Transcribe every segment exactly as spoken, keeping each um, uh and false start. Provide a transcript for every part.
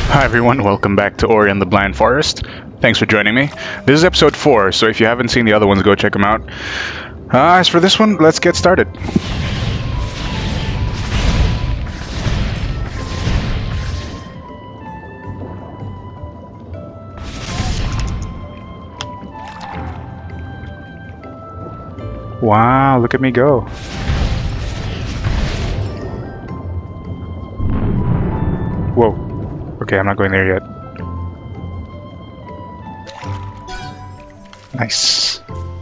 Hi everyone, welcome back to Ori and the Blind Forest. Thanks for joining me. This is episode four, so if you haven't seen the other ones, go check them out. Uh, as for this one, let's get started. Wow, look at me go. Whoa. Okay, I'm not going there yet. Nice.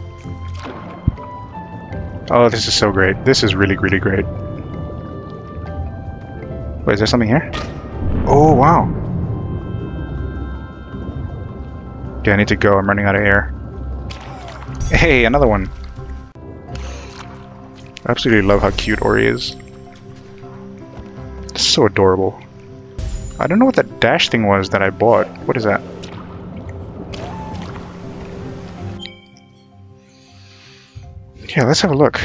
Oh, this is so great. This is really, really great. Wait, is there something here? Oh, wow. Okay, I need to go. I'm running out of air. Hey, another one. I absolutely love how cute Ori is. It's so adorable. I don't know what that dash thing was that I bought. What is that? Yeah, let's have a look.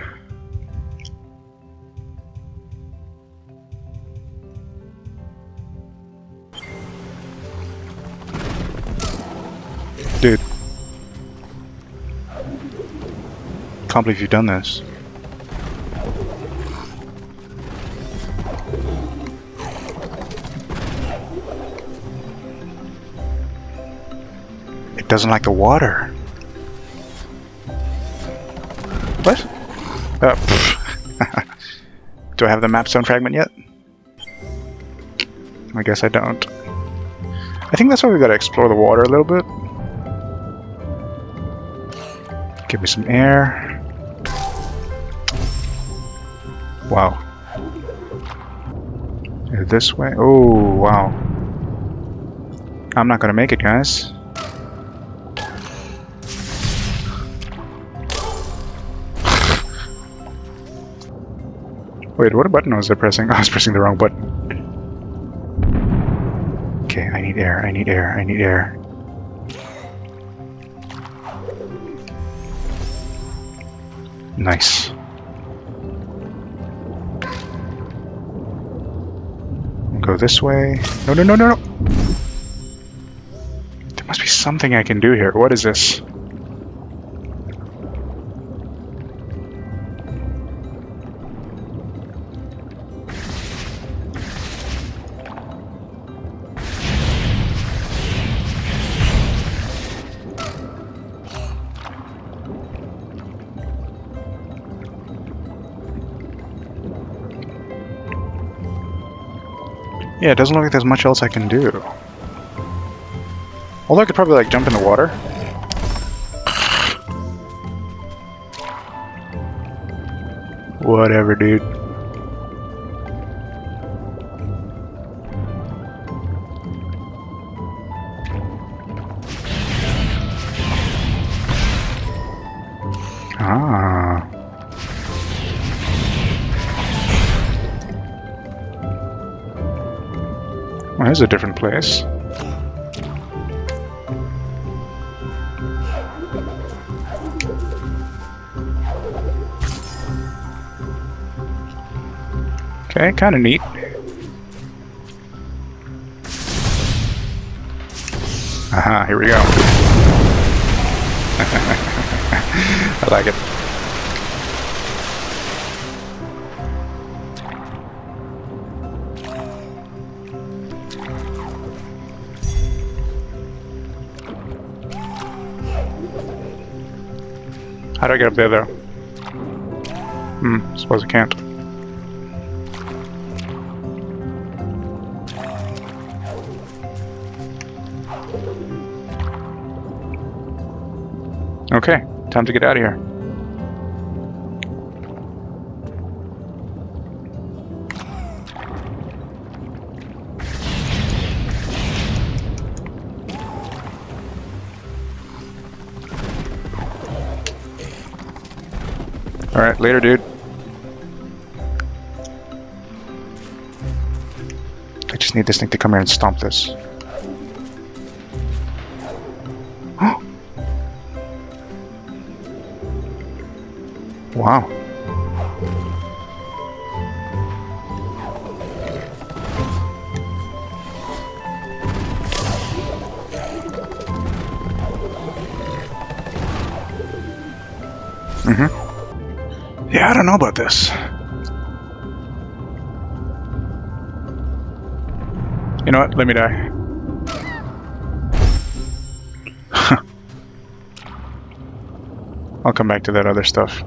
Dude. Can't believe you've done this. It doesn't like the water. What? Uh, Do I have the map stone fragment yet? I guess I don't. I think that's why we gotta explore the water a little bit. Give me some air. Wow. This way? Oh, wow. I'm not gonna make it, guys. Wait, what button was I pressing? I was pressing the wrong button. Okay, I need air, I need air, I need air. Nice. Go this way. No, no, no, no, no! There must be something I can do here. What is this? Yeah, it doesn't look like there's much else I can do. Although I could probably like jump in the water. Whatever, dude. Ah. Well, here's a different place. Okay, kind of neat. Aha, here we go. I like it. How do I get up there, though? Hmm, suppose I can't. Okay, time to get out of here. Alright, later, dude. I just need this thing to come here and stomp this. Wow. Mm-hmm. Yeah, I don't know about this. You know what? Let me die. I'll come back to that other stuff.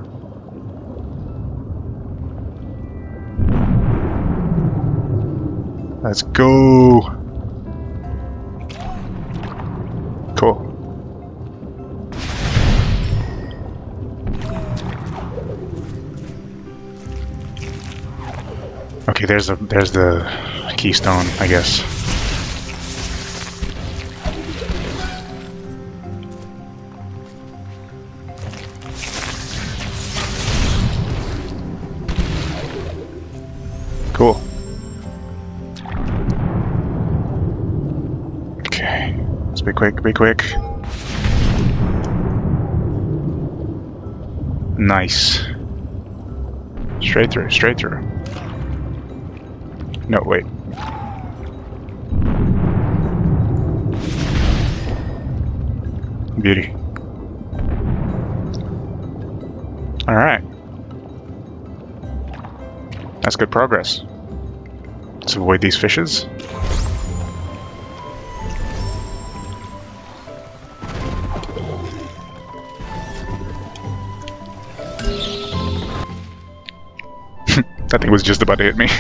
Let's go. Cool. Okay, there's the there's the keystone, I guess. Cool. Okay, let's be quick, be quick. Nice. Straight through, straight through. No, wait. Beauty. Alright. That's good progress. Let's avoid these fishes. That thing was just about to hit me.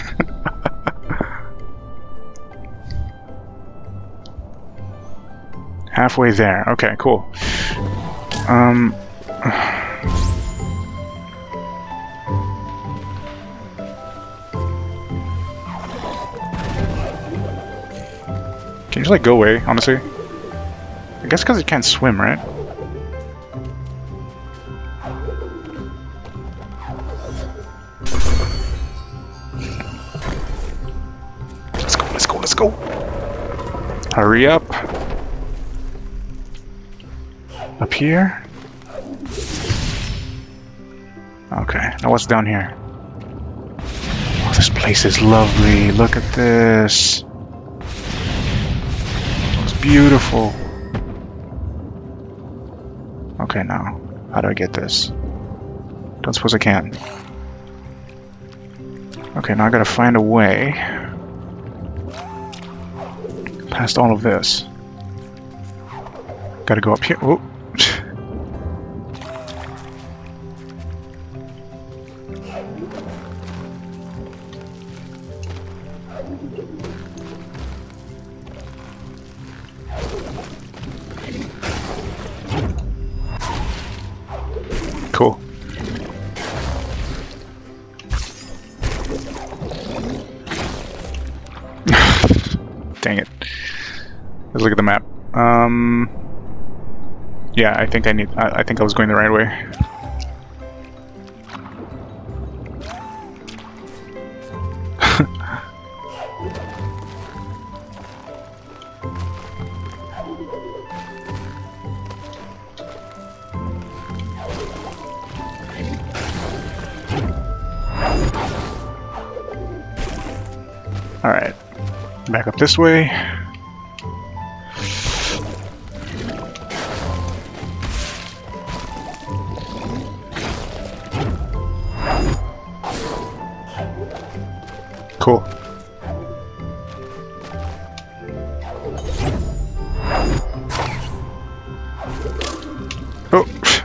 Halfway there. Okay, cool. Um... Can you just, like, go away, honestly? I guess because it can't swim, right? Let's go, let's go, let's go! Hurry up! Up here? Okay, now what's down here? Oh, this place is lovely. Look at this. It's beautiful. Okay, now, how do I get this? Don't suppose I can. Okay, now I gotta find a way past all of this. Gotta go up here. Whoop. Cool. Dang it. Let's look at the map. Um, yeah, I think I need. I, I think I was going the right way. Alright, back up this way. Cool. Oh!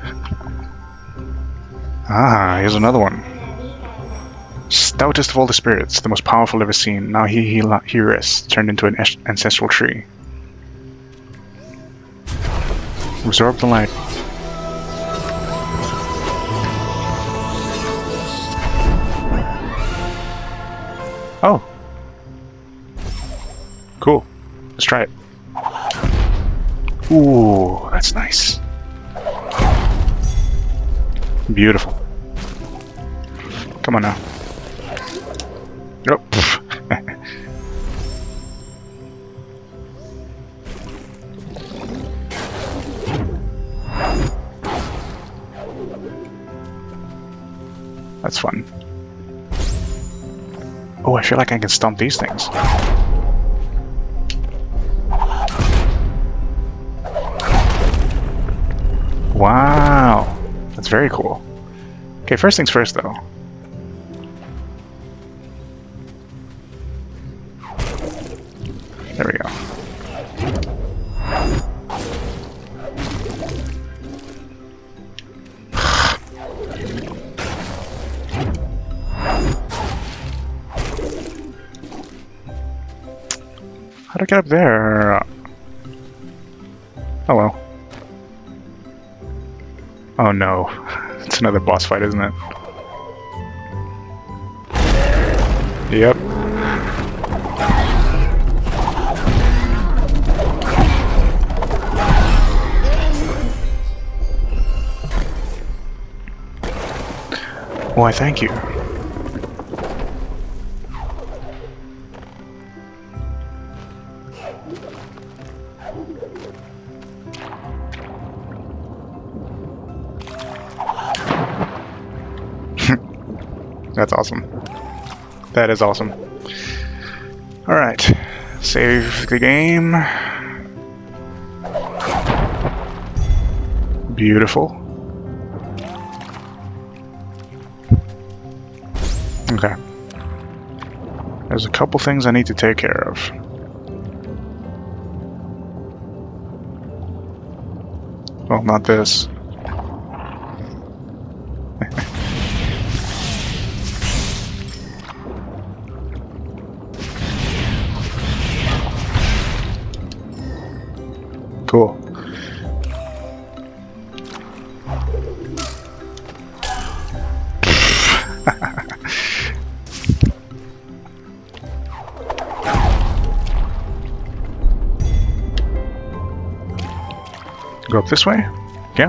Ah, here's another one. Stoutest of all the spirits, the most powerful ever seen. Now he he, he rests, turned into an ancestral tree. Absorb the light. Oh. Cool. Let's try it. Ooh, that's nice. Beautiful. Come on now. Nope. That's fun. Oh, I feel like I can stomp these things. Wow. That's very very cool. Okay, first things first, though. There we go. How do I get up there? Oh well. Oh no. It's another boss fight, isn't it? Yep. Why, thank you. That's awesome. That is awesome. Alright. Save the game. Beautiful. Okay. There's a couple things I need to take care of. Well, not this. Cool. Go up this way? Yeah.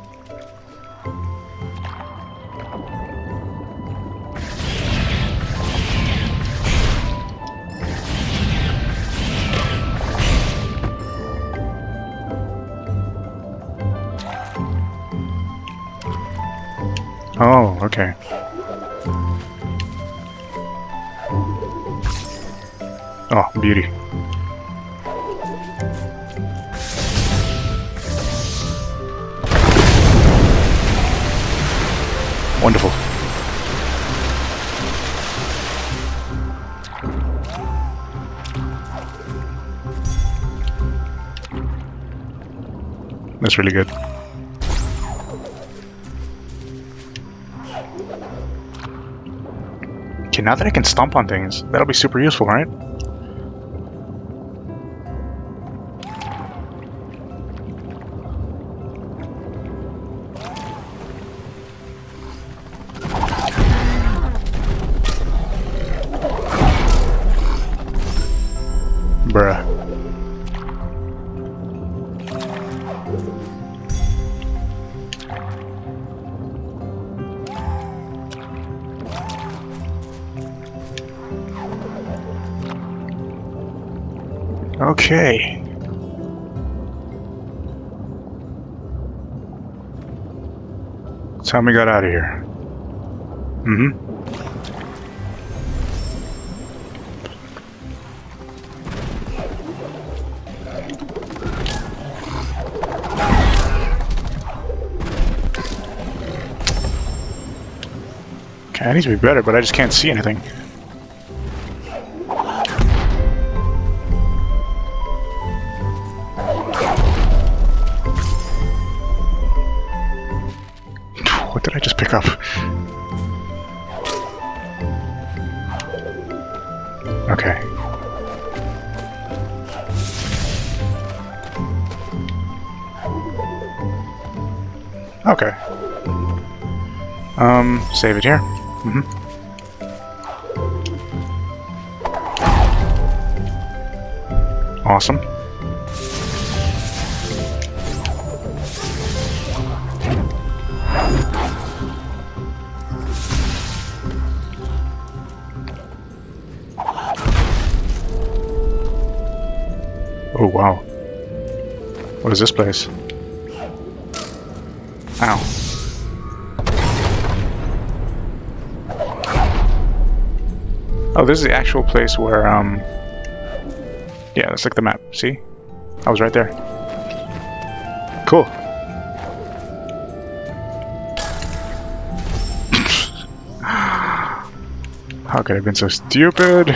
Oh, okay. Oh, beauty. Wonderful. That's really good. Okay, now that I can stomp on things, that'll be super useful, right? Bruh. Okay. That's how we got out of here. Mm-hmm. Okay, I need to be better, but I just can't see anything. What did I just pick up? Okay. Okay. Um, save it here. Mm-hmm. Awesome. Oh, wow. What is this place? Ow. Oh, this is the actual place where, um... yeah, that's like the map. See? I was right there. Cool. How could I have been so stupid?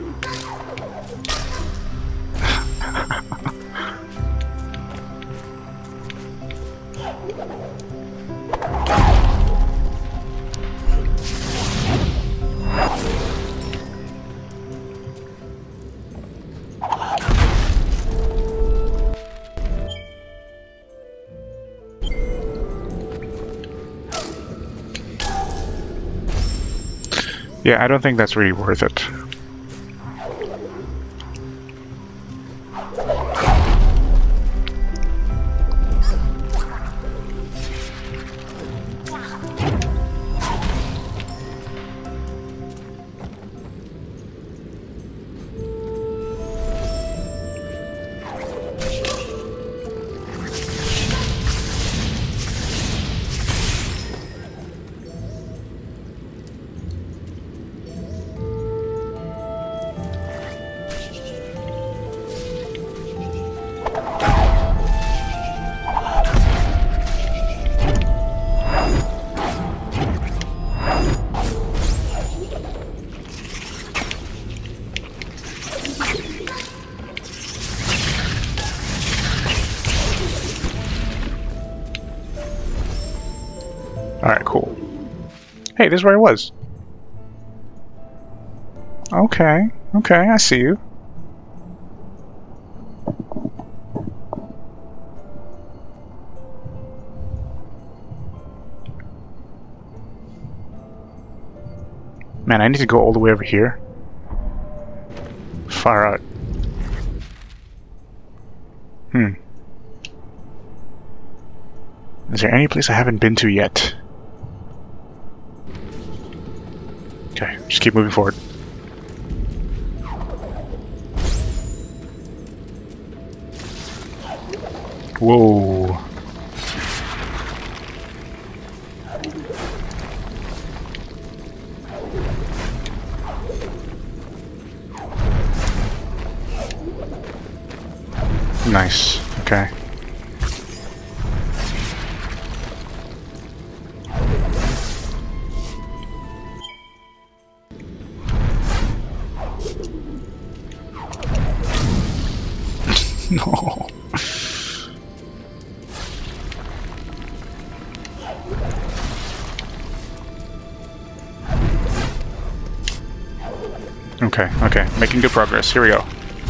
Yeah, I don't think that's really worth it. Alright, cool. Hey, this is where I was. Okay, okay, I see you. Man, I need to go all the way over here. Far out. Hmm. Is there any place I haven't been to yet? Okay, just keep moving forward. Whoa. Nice. Okay. No. Okay, okay. Making good progress. Here we go.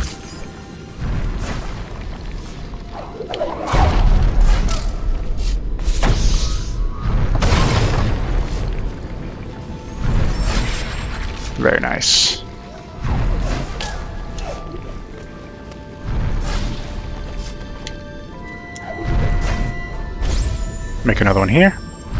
Very nice. Make another one here.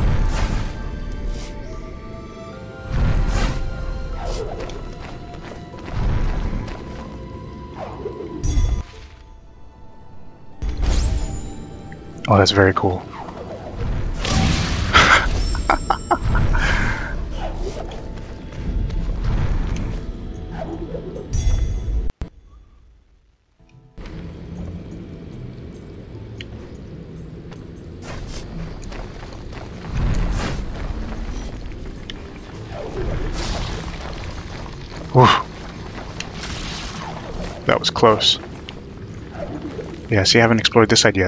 Oh, that's very cool. Oof. That was close. Yeah, see, I haven't explored this side yet.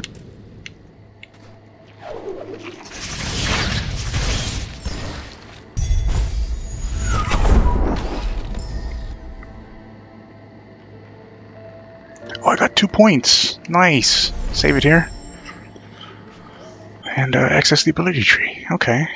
Oh, I got two points. Nice. Save it here. And uh, access the ability tree. Okay.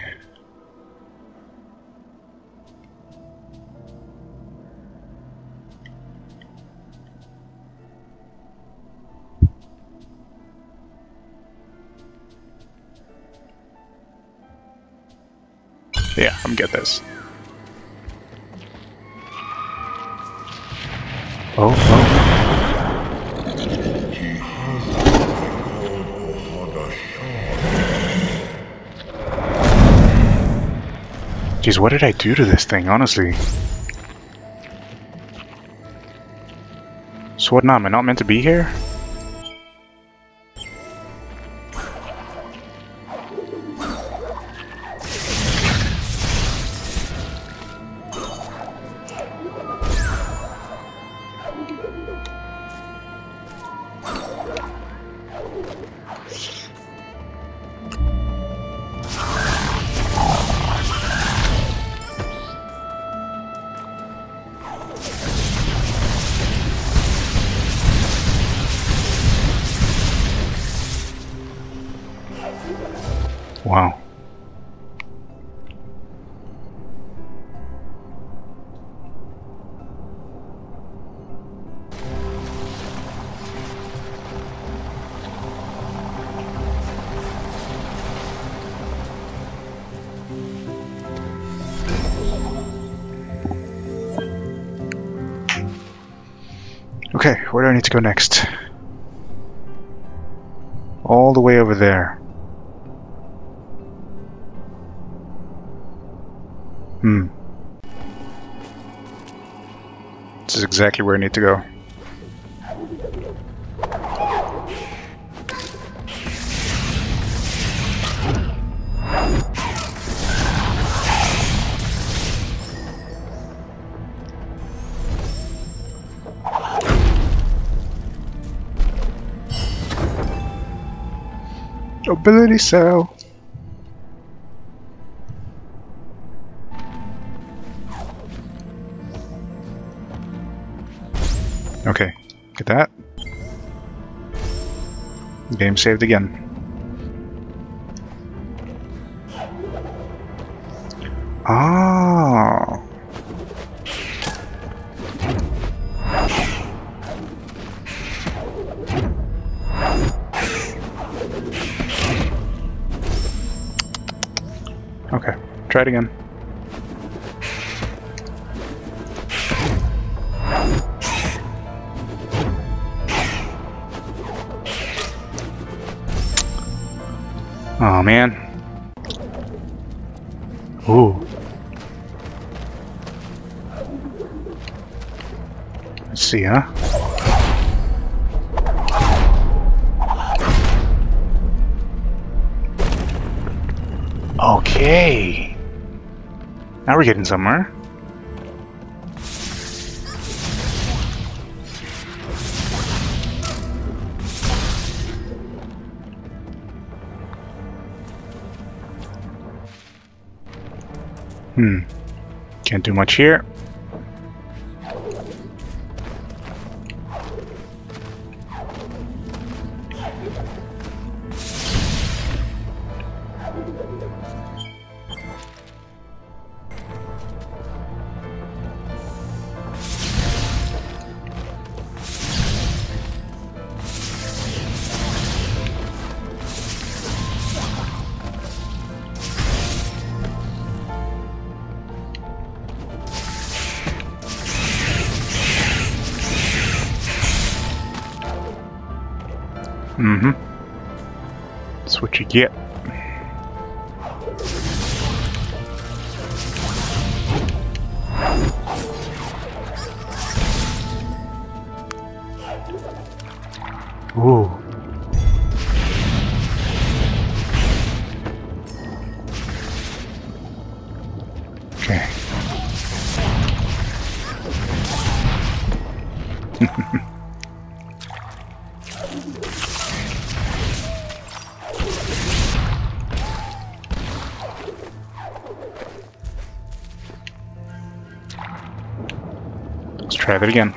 Yeah, I'm gonna get this. Oh, oh. Jeez, what did I do to this thing, honestly? So what now? Am I not meant to be here? Wow. Okay, where do I need to go next? All the way over there. Hmm. This is exactly where I need to go. Ability cell. Okay, get that. Game saved again. Oh. Okay, try it again. Oh man. Ooh. Let's see, huh? Okay. Now we're getting somewhere. Hmm. Can't do much here. Mm-hmm. That's what you get. Ooh. Okay. Let's try that again.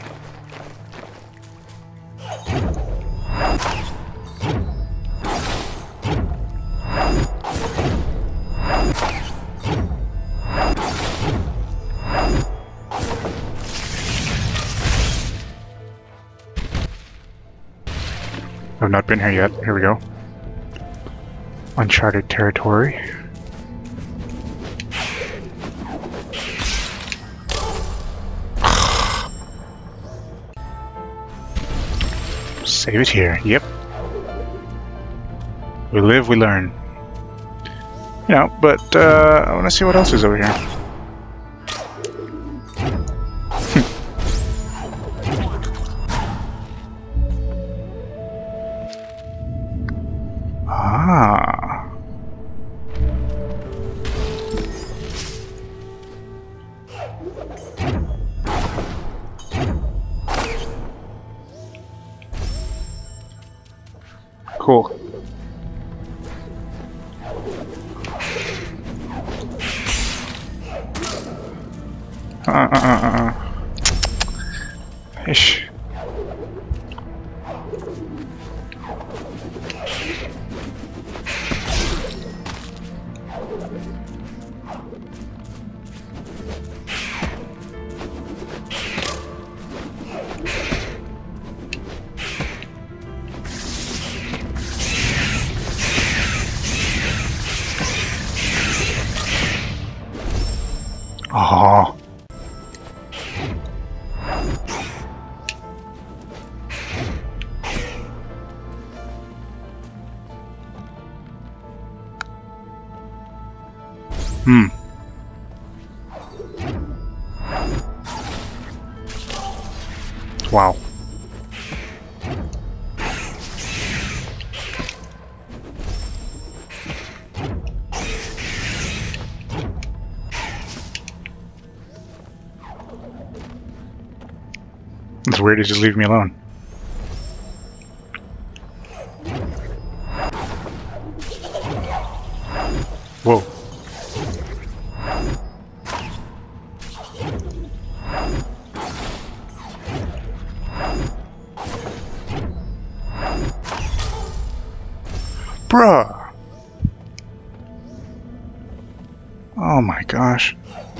I've not been here yet. Here we go. Uncharted territory. Save it here. Yep. We live, we learn. You know, but uh, I want to see what else is over here. Ah. Cool. Uh, uh, uh, uh. Ish. Oh. Hmm. Wow. It's weird to just leave me alone. Whoa. Bruh. Oh my gosh.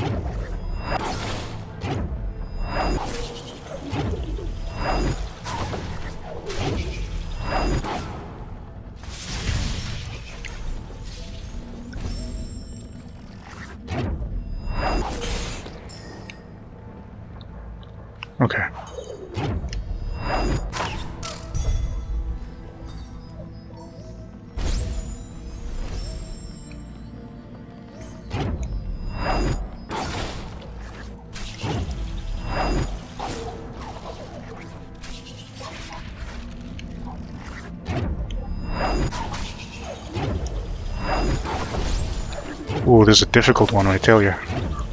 Okay. Ooh, this is a difficult one, I tell you.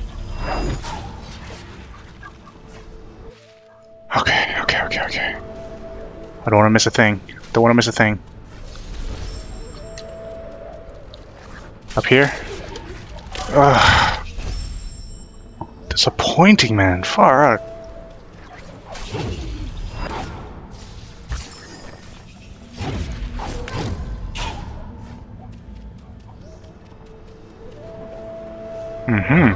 Okay, okay, okay, okay. I don't want to miss a thing. Don't want to miss a thing. Up here? Ugh. Disappointing, man. Far out. Mm-hmm.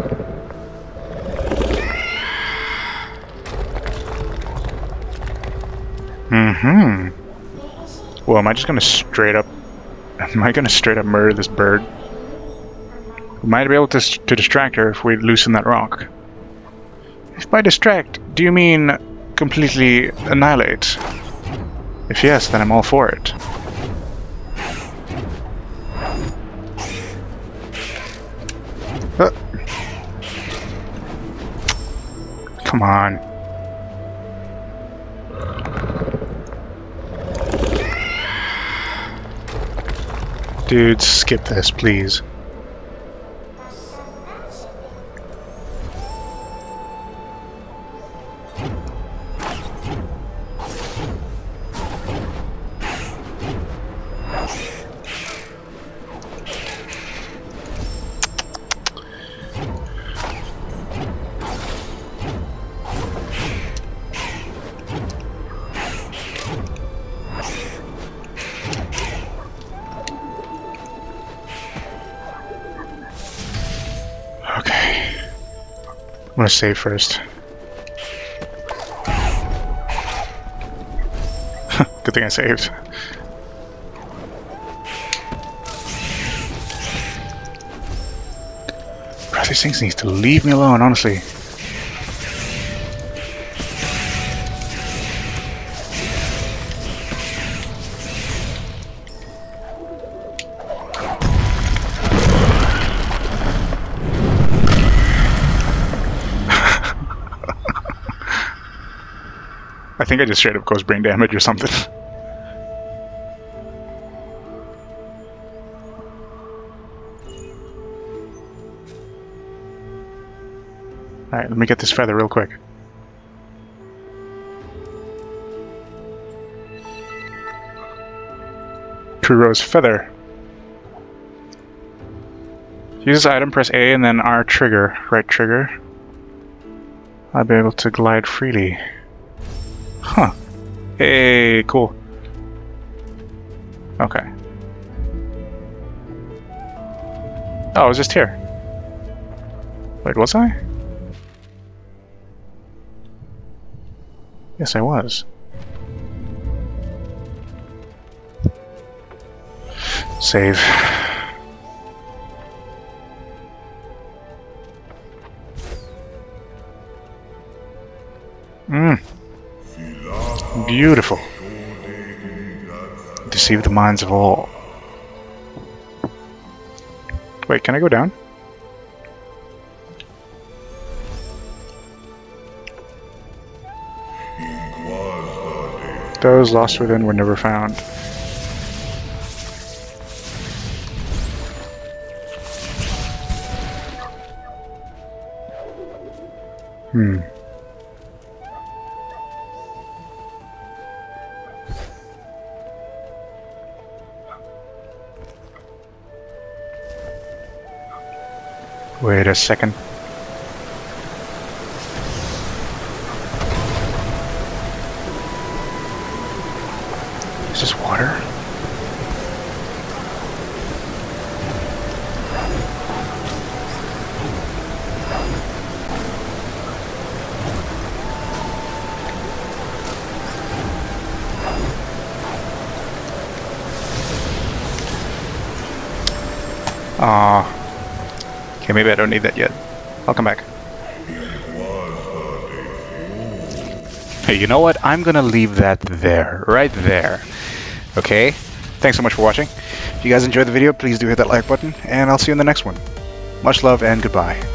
Mm-hmm. Well, am I just gonna straight up... Am I gonna straight up murder this bird? We might be able to, to distract her if we loosen that rock. If by distract, do you mean completely annihilate? If yes, then I'm all for it. Uh. Come on. Dude, skip this, please. I'm gonna save first. Good thing I saved. Bro, these things need to leave me alone, honestly. I think I just straight up caused brain damage or something. Alright, let me get this feather real quick. True Rose Feather. Use this item, press A and then R trigger, right trigger. I'll be able to glide freely. Huh. Hey, cool. Okay. Oh, I was just here. Wait, was I? Yes, I was. Save. Beautiful. Deceive the minds of all. Wait, can I go down? Those lost within were never found. Hmm. Wait a second. Is this water? Ah. Okay, maybe I don't need that yet. I'll come back. Hey, you know what? I'm gonna leave that there, right there. Okay? Thanks so much for watching. If you guys enjoyed the video, please do hit that like button, and I'll see you in the next one. Much love and goodbye.